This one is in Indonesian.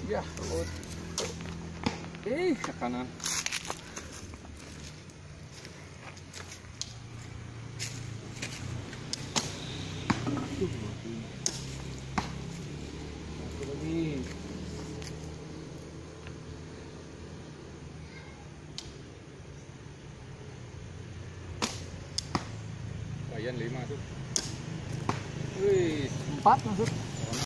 Ya, lembut. Ke kanan. Satu lagi. Bayan 5 tuh. Wih, 4 masuk.